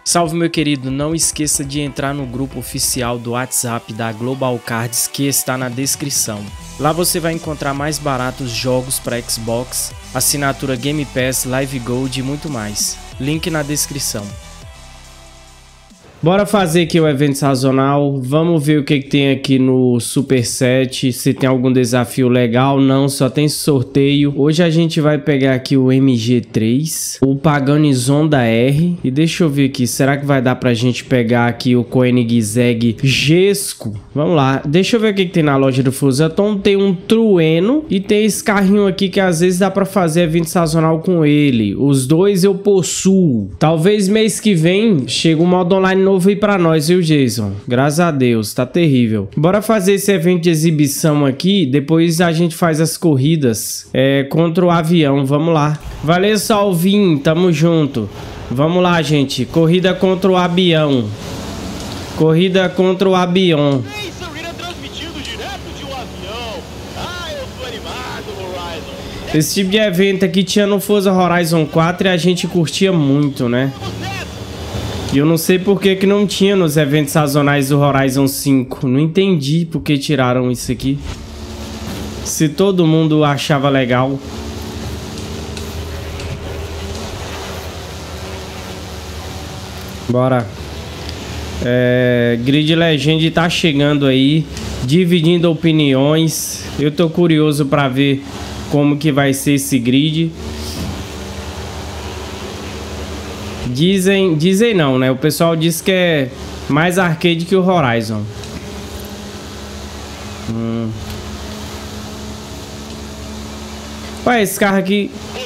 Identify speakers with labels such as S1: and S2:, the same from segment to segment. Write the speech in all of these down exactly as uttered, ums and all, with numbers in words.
S1: Salve, meu querido, não esqueça de entrar no grupo oficial do WhatsApp da Global Cards que está na descrição. Lá você vai encontrar mais baratos jogos para Xbox, assinatura Game Pass, Live Gold e muito mais. Link na descrição. Bora fazer aqui o evento sazonal, vamos ver o que, que tem aqui no Superset, se tem algum desafio legal. Não, só tem sorteio. Hoje a gente vai pegar aqui o M G três, o Paganizonda R, e deixa eu ver aqui, será que vai dar pra gente pegar aqui o Koenigsegg Jesco? Vamos lá, deixa eu ver o que, que tem na loja do Fusaton. Tem um Trueno e tem esse carrinho aqui que às vezes dá pra fazer evento sazonal com ele. Os dois eu possuo. Talvez mês que vem chegue um modo online novo aí pra nós, viu, Jason? Graças a Deus, tá terrível. Bora fazer esse evento de exibição aqui, depois a gente faz as corridas é, contra o avião, vamos lá. Valeu, Salvin, tamo junto. Vamos lá, gente, corrida contra o avião. Corrida contra o avião. Esse tipo de evento aqui tinha no Forza Horizon quatro e a gente curtia muito, né? E eu não sei por que que não tinha nos eventos sazonais do Horizon cinco. Não entendi por que tiraram isso aqui. Se todo mundo achava legal. Bora. É, Grid Legend tá chegando aí, dividindo opiniões. Eu tô curioso pra ver como que vai ser esse grid. Dizem, dizem não, né? O pessoal diz que é mais arcade que o Horizon. Hum. Ué, esse carro aqui...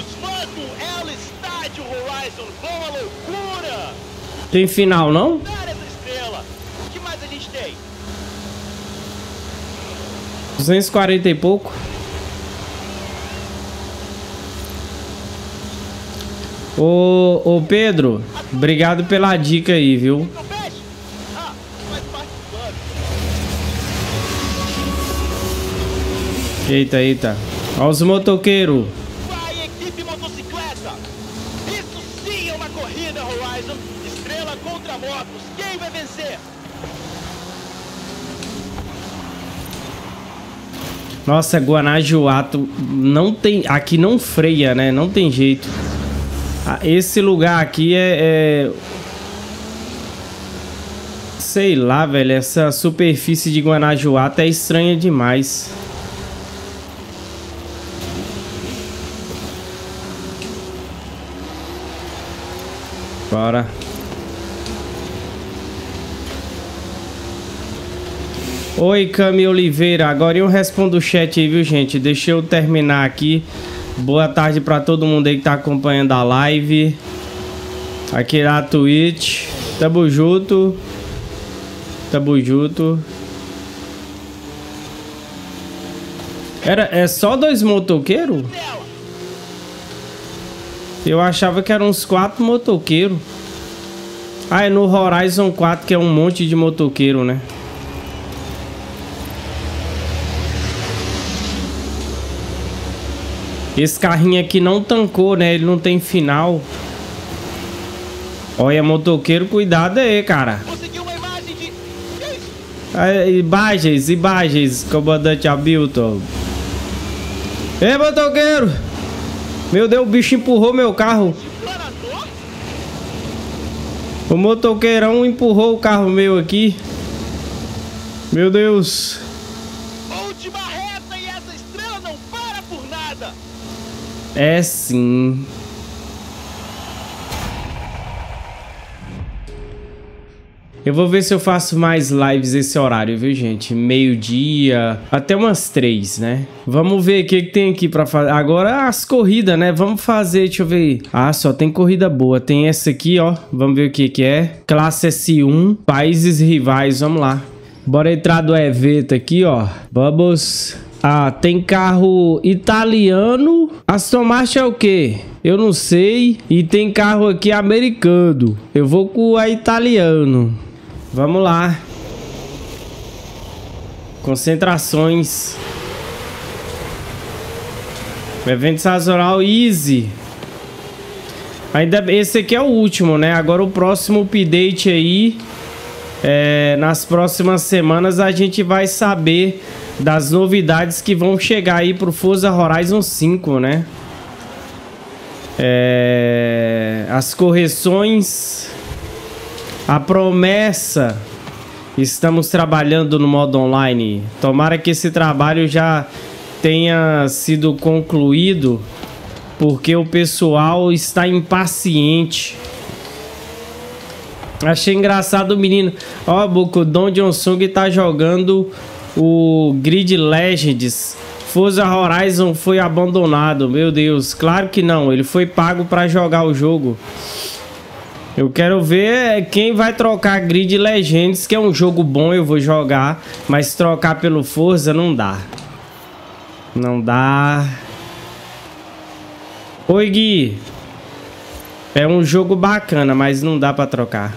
S1: Tem final, não? duzentos e quarenta e pouco. Ô, ô Pedro, obrigado pela dica aí, viu? Eita, eita. Olha os motoqueiros.
S2: Vai, equipe motocicleta! Isso sim é uma corrida, Horizon! Estrela contra motos, quem vai vencer?
S1: Nossa, Guanajuato não tem... Aqui não freia, né? Não tem jeito. Esse lugar aqui é, é... sei lá, velho. Essa superfície de Guanajuato é estranha demais. Bora. Oi, Cami Oliveira. Agora eu respondo o chat aí, viu, gente? Deixa eu terminar aqui. Boa tarde pra todo mundo aí que tá acompanhando a live. Aqui na Twitch. Tamo junto. Tamo junto. Era, é só dois motoqueiros? Eu achava que eram uns quatro motoqueiros. Ah, é no Horizon quatro que é um monte de motoqueiro, né? Esse carrinho aqui não tancou, né? Ele não tem final. Olha, motoqueiro, cuidado aí, cara.
S2: Conseguiu uma imagem de...
S1: Ah, imagens, imagens, comandante Hamilton. Ei, motoqueiro! Meu Deus, o bicho empurrou meu carro. O motoqueirão empurrou o carro meu aqui. Meu Deus.
S2: Última reta e essa estrela não para por nada.
S1: É sim. Eu vou ver se eu faço mais lives esse horário, viu, gente? Meio-dia, até umas três, né? Vamos ver o que, que tem aqui pra fazer. Agora as corridas, né? Vamos fazer, deixa eu ver. Ah, só tem corrida boa. Tem essa aqui, ó. Vamos ver o que que é. Classe S um, países rivais, vamos lá. Bora entrar do evento aqui, ó. Vamos... Ah, tem carro italiano. Aston Martin é o quê? Eu não sei. E tem carro aqui americano. Eu vou com a italiano. Vamos lá. Concentrações. Evento sazonal easy. Ainda esse aqui é o último, né? Agora o próximo update aí, é, nas próximas semanas a gente vai saber das novidades que vão chegar aí pro Forza Horizon cinco, né? É, as correções, a promessa, estamos trabalhando no modo online. Tomara que esse trabalho já tenha sido concluído, porque o pessoal está impaciente. Achei engraçado o menino. Ó, o Don Johnson tá jogando o Grid Legends. Forza Horizon foi abandonado. Meu Deus, claro que não. Ele foi pago para jogar o jogo. Eu quero ver quem vai trocar Grid Legends, que é um jogo bom, eu vou jogar. Mas trocar pelo Forza não dá. Não dá. Oi, Gui. É um jogo bacana, mas não dá para trocar.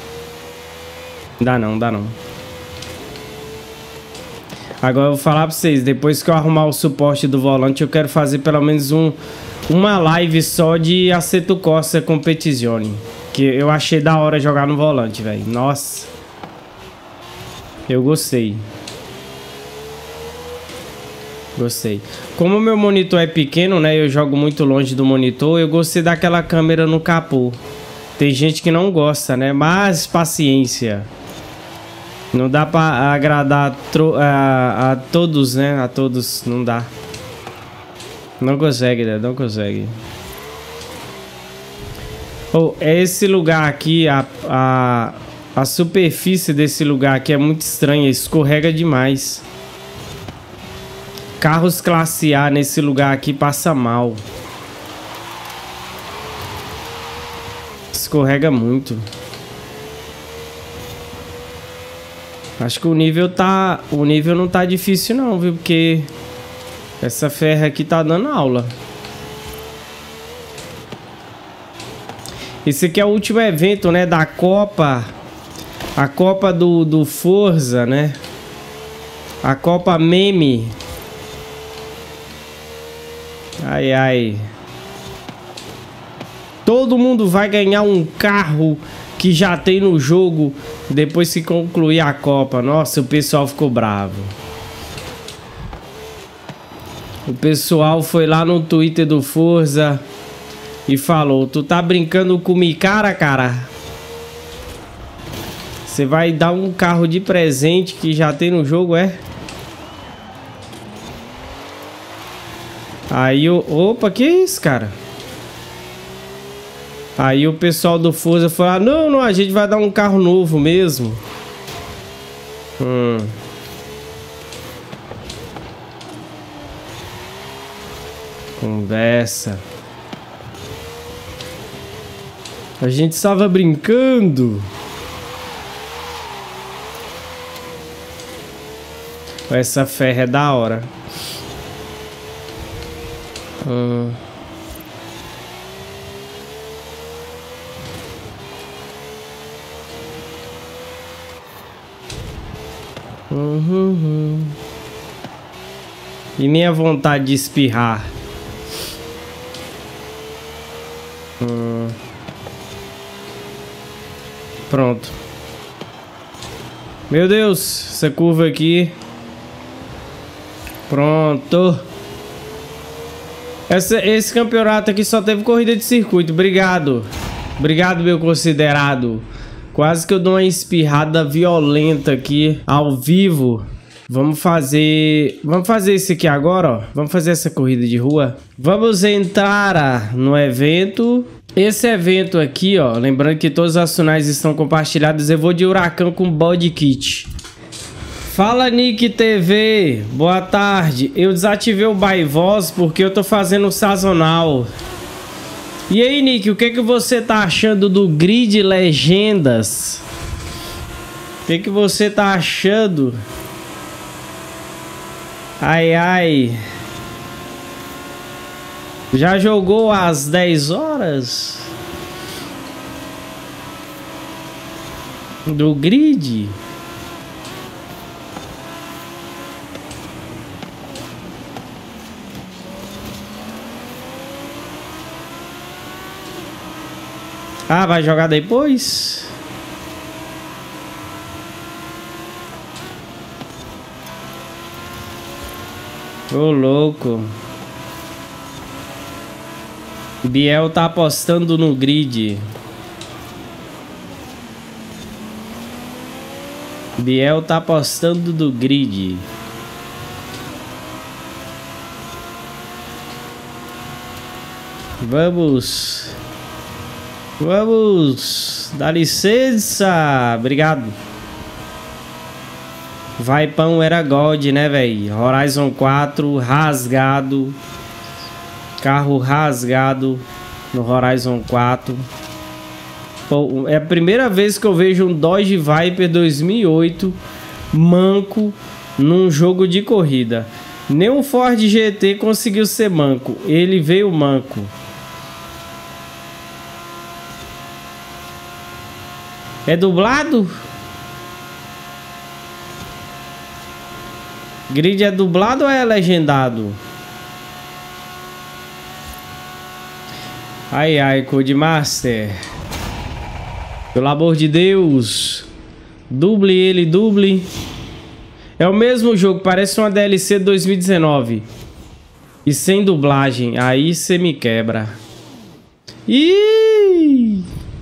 S1: Dá não, dá não. Agora eu vou falar pra vocês, depois que eu arrumar o suporte do volante, eu quero fazer pelo menos um, uma live só de Assetto Corsa Competizione. Que eu achei da hora jogar no volante, velho. Nossa. Eu gostei. Gostei. Como o meu monitor é pequeno, né? Eu jogo muito longe do monitor. Eu gostei daquela câmera no capô. Tem gente que não gosta, né? Mas paciência. Não dá pra agradar a, a todos, né? A todos não dá. Não consegue, né? Não consegue. Oh, esse lugar aqui, a, a, a superfície desse lugar aqui é muito estranha. Escorrega demais. Carros classe A nesse lugar aqui passa mal. Escorrega muito. Acho que o nível tá... O nível não tá difícil não, viu? Porque essa ferra aqui tá dando aula. Esse aqui é o último evento, né? Da Copa. A Copa do, do Forza, né? A Copa Meme. Ai, ai. Todo mundo vai ganhar um carro que já tem no jogo depois que concluir a Copa. Nossa, o pessoal ficou bravo. O pessoal foi lá no Twitter do Forza e falou: tu tá brincando com mi cara, cara? Você vai dar um carro de presente que já tem no jogo, é? Aí o... Opa, que isso, cara? Aí o pessoal do Forza falou: ah, não, não, a gente vai dar um carro novo mesmo. Hum. Conversa. A gente estava brincando. Essa ferra é da hora. Hum. Uhum. E nem a vontade de espirrar. Hum. Pronto. Meu Deus, essa curva aqui. Pronto. Essa, esse campeonato aqui só teve corrida de circuito. Obrigado. Obrigado, meu considerado. Quase que eu dou uma espirrada violenta aqui ao vivo. Vamos fazer... Vamos fazer isso aqui agora, ó. Vamos fazer essa corrida de rua. Vamos entrar no evento. Esse evento aqui, ó. Lembrando que todas as finais estão compartilhadas. Eu vou de Huracan com body kit. Fala, Nick T V. Boa tarde. Eu desativei o by voz porque eu tô fazendo o sazonal. E aí, Nick, o que que você tá achando do Grid Legendas? O que que você tá achando? Ai, ai. Já jogou às dez horas? Do Grid? Ah, vai jogar depois? Ô, louco. Biel tá apostando no grid. Biel tá apostando do grid. Vamos. Vamos. Dá licença. Obrigado. Vaipão era God, né, velho? Horizon quatro rasgado. Carro rasgado no Horizon quatro. Pô, é a primeira vez que eu vejo um Dodge Viper dois mil e oito manco num jogo de corrida. Nem um Ford G T conseguiu ser manco. Ele veio manco. É dublado? Grid é dublado ou é legendado? Ai, ai, Codemaster. Pelo amor de Deus. Duble ele, duble. É o mesmo jogo, parece uma D L C de dois mil e dezenove. E sem dublagem. Aí você me quebra. Ih!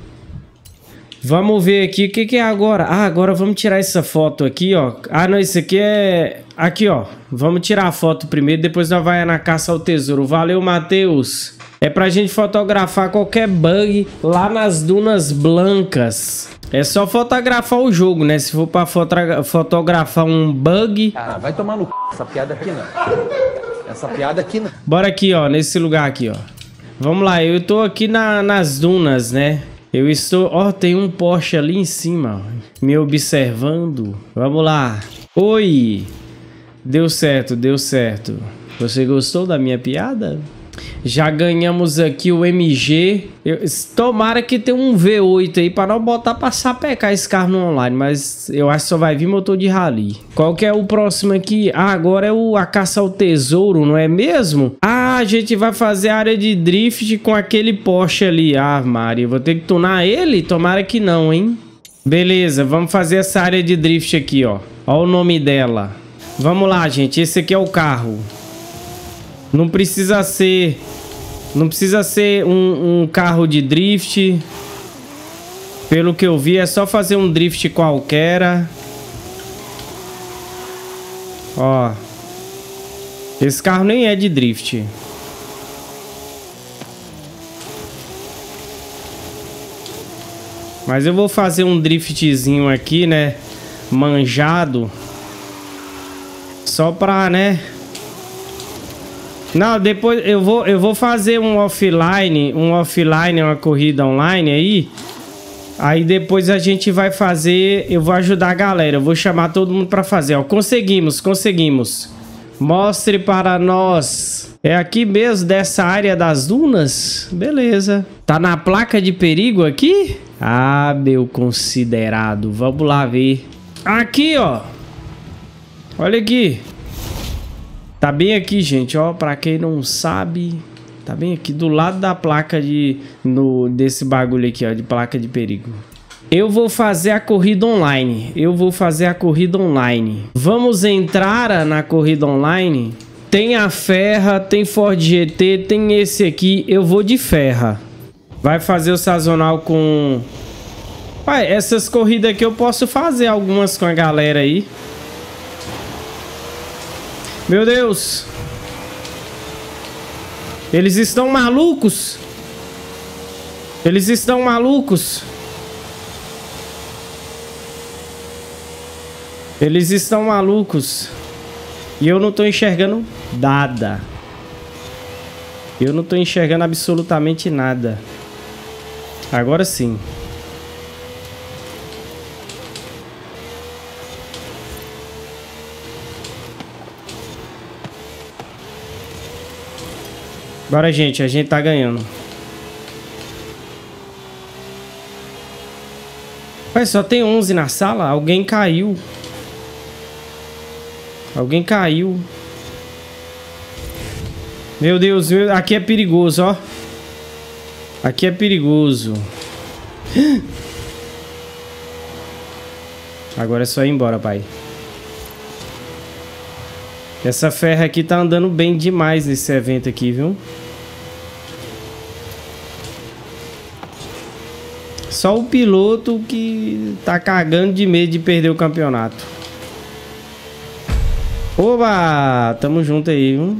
S1: Vamos ver aqui o que, que é agora. Ah, agora vamos tirar essa foto aqui, ó. Ah, não, isso aqui é... Aqui, ó. Vamos tirar a foto primeiro, depois nós vamos na caça ao tesouro. Valeu, Matheus. É pra gente fotografar qualquer bug lá nas Dunas Blancas. É só fotografar o jogo, né? Se for pra fotogra fotografar um bug...
S3: Cara, vai tomar no c... Essa piada aqui não. Essa piada aqui não.
S1: Bora aqui, ó. Nesse lugar aqui, ó. Vamos lá. Eu tô aqui na, nas dunas, né? Eu estou... Ó, tem um Porsche ali em cima, ó, me observando. Vamos lá. Oi. Deu certo, deu certo. Você gostou da minha piada? Já ganhamos aqui o M G. Eu, tomara que tenha um V oito aí para não botar para sapecar esse carro no online. Mas eu acho que só vai vir motor de rally. Qual que é o próximo aqui? Ah, agora é o, a caça ao tesouro, não é mesmo? Ah, a gente vai fazer a área de drift com aquele Porsche ali. Ah, Maria, vou ter que tunar ele? Tomara que não, hein? Beleza, vamos fazer essa área de drift aqui, ó. Ó o nome dela. Vamos lá, gente. Esse aqui é o carro. Não precisa ser... Não precisa ser um, um carro de drift. Pelo que eu vi, é só fazer um drift qualquer. Ó. Esse carro nem é de drift. Mas eu vou fazer um driftzinho aqui, né? Manjado. Só pra, né? Não, depois eu vou, eu vou fazer um offline, um offline, uma corrida online aí. Aí depois a gente vai fazer, eu vou ajudar a galera, eu vou chamar todo mundo pra fazer, ó. Conseguimos, conseguimos. Mostre para nós. É aqui mesmo, dessa área das dunas? Beleza. Tá na placa de perigo aqui? Ah, meu considerado. Vamos lá ver. Aqui, ó. Olha aqui. Tá bem aqui, gente, ó, pra quem não sabe, tá bem aqui do lado da placa de, no, desse bagulho aqui, ó, de placa de perigo. Eu vou fazer a corrida online, eu vou fazer a corrida online. Vamos entrar na corrida online? Tem a Ferra, tem Ford G T, tem esse aqui, eu vou de Ferra. Vai fazer o sazonal com... Ué, essas corridas aqui eu posso fazer algumas com a galera aí. Meu Deus. Eles estão malucos. Eles estão malucos. Eles estão malucos. E eu não tô enxergando nada. Eu não tô enxergando absolutamente nada. Agora sim. Bora, gente. A gente tá ganhando. Ué, só tem onze na sala? Alguém caiu. Alguém caiu. Meu Deus. Aqui é perigoso, ó. Aqui é perigoso. Agora é só ir embora, pai. Essa ferra aqui tá andando bem demais nesse evento aqui, viu? Só o piloto que tá cagando de medo de perder o campeonato. Oba! Tamo junto aí, viu?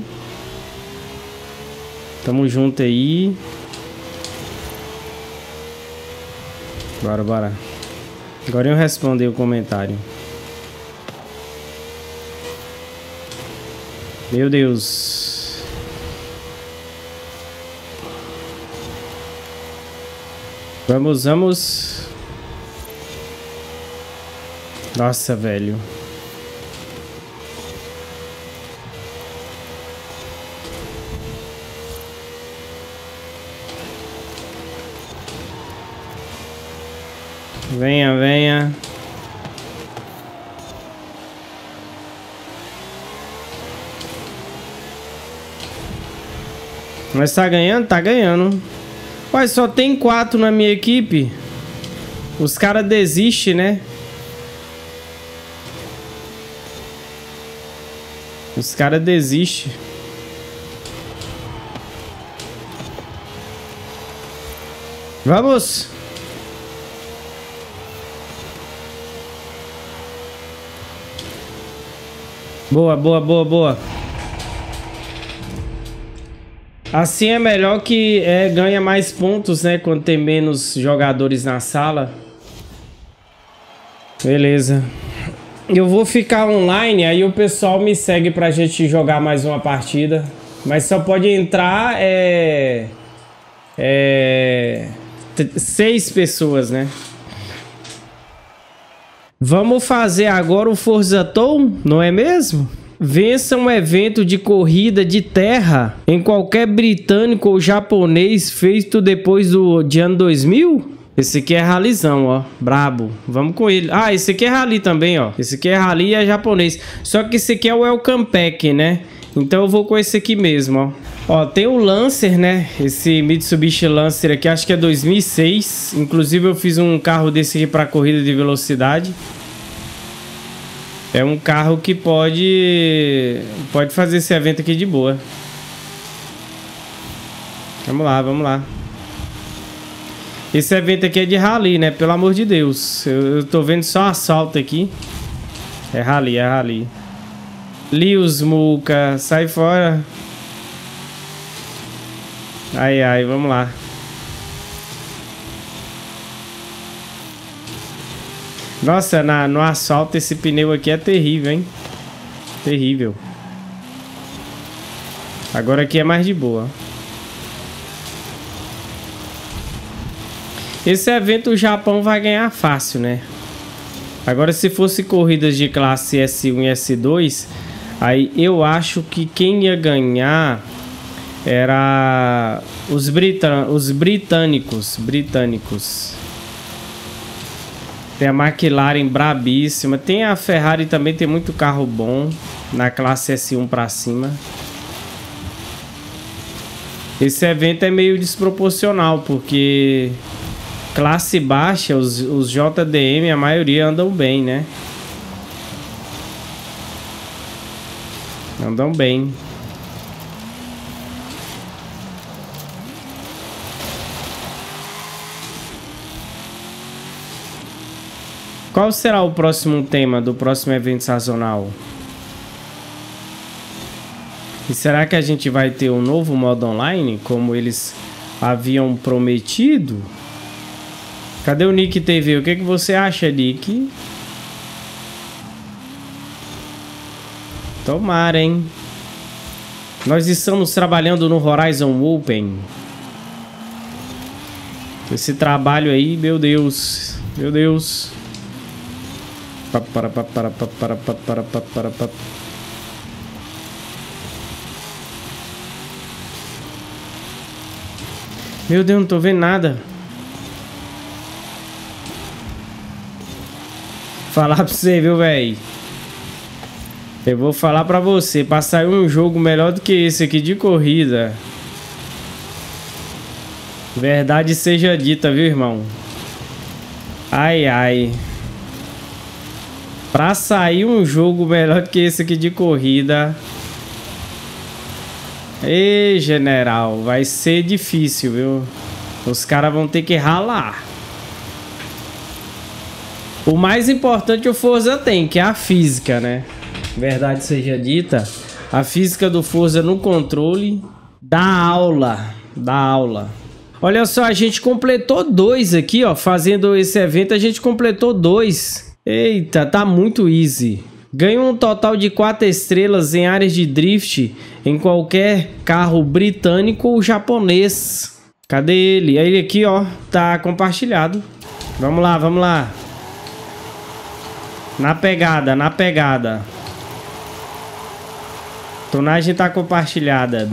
S1: Tamo junto aí. Bora, bora. Agora eu responder o comentário. Meu Deus. Vamos, vamos. Nossa, velho. Venha, venha. Mas tá ganhando? Tá ganhando. Mas só tem quatro na minha equipe. Os caras desistem, né? Os caras desistem. Vamos! Boa, boa, boa, boa. Assim é melhor que é, ganha mais pontos, né? Quando tem menos jogadores na sala. Beleza. Eu vou ficar online, aí o pessoal me segue pra gente jogar mais uma partida. Mas só pode entrar é, é, seis pessoas, né? Vamos fazer agora o Forza Tour, não é mesmo? Vença um evento de corrida de terra em qualquer britânico ou japonês feito depois do de ano dois mil? Esse aqui é ralizão, ó. Brabo. Vamos com ele. Ah, esse aqui é rally também, ó. Esse aqui é rally e é japonês. Só que esse aqui é o Welcome Pack, né? Então eu vou com esse aqui mesmo, ó. Ó, tem o Lancer, né? Esse Mitsubishi Lancer aqui, acho que é dois mil e seis. Inclusive eu fiz um carro desse aqui para corrida de velocidade. É um carro que pode pode fazer esse evento aqui de boa. Vamos lá, vamos lá. Esse evento aqui é de rally, né? Pelo amor de Deus. Eu, eu tô vendo só assalto aqui. É rally, é rally. Lios Muca, sai fora. Ai, ai, vamos lá. Nossa, na, no asfalto esse pneu aqui é terrível, hein? Terrível. Agora aqui é mais de boa. Esse evento o Japão vai ganhar fácil, né? Agora se fosse corridas de classe S um e S dois, aí eu acho que quem ia ganhar era os, britân os britânicos. Britânicos. Tem a McLaren brabíssima. Tem a Ferrari também, tem muito carro bom na classe S um pra cima. Esse evento é meio desproporcional, porque classe baixa, os, os J D M, a maioria andam bem, né? Andam bem. Qual será o próximo tema do próximo evento sazonal? E será que a gente vai ter um novo modo online, como eles haviam prometido? Cadê o Nick T V? O que, que você acha, Nick? Tomara, hein? Nós estamos trabalhando no Horizon Open. Esse trabalho aí, meu Deus. Meu Deus. Para, para, para, para, para, para, para, para, para. Meu Deus, não tô vendo nada. Falar pra você, viu, velho? Eu vou falar pra você. Pra sair um jogo melhor do que esse aqui de corrida. Verdade seja dita, viu, irmão? Ai, ai. Pra sair um jogo melhor que esse aqui de corrida... Ei, general, vai ser difícil, viu? Os caras vão ter que ralar. O mais importante o Forza tem, que é a física, né? Verdade seja dita, a física do Forza no controle dá aula, dá aula. Olha só, a gente completou dois aqui, ó, fazendo esse evento a gente completou dois. Eita, tá muito easy. Ganhou um total de quatro estrelas em áreas de drift em qualquer carro britânico ou japonês. Cadê ele? Ele aqui, ó, tá compartilhado. Vamos lá, vamos lá. Na pegada, na pegada. Tonagem tá compartilhada.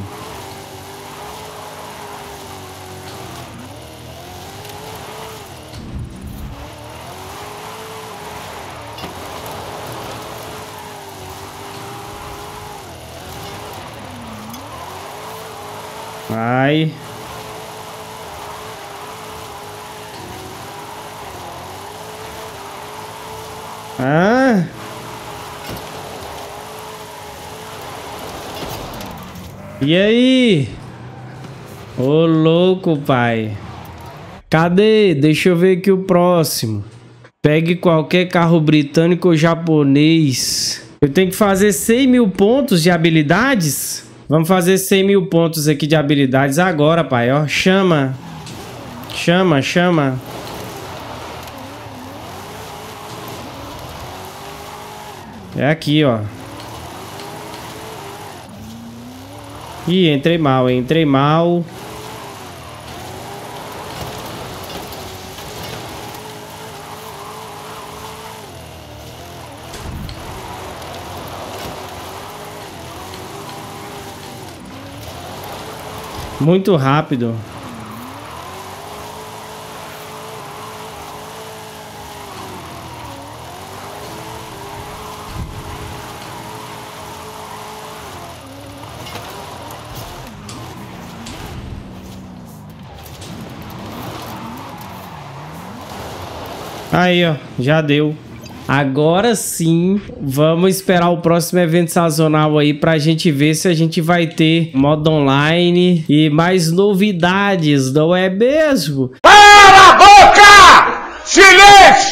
S1: Vai. Ah. E aí? Ô louco, pai. Cadê? Deixa eu ver aqui o próximo. Pegue qualquer carro britânico ou japonês. Eu tenho que fazer cem mil pontos de habilidades? Vamos fazer cem mil pontos aqui de habilidades agora, pai. Ó, chama. Chama, chama. É aqui, ó. Ih, entrei mal, entrei mal. Muito rápido. Aí, ó, já deu. Agora sim, vamos esperar o próximo evento sazonal aí pra gente ver se a gente vai ter modo online e mais novidades, não é mesmo?
S4: Cala a boca! Silêncio!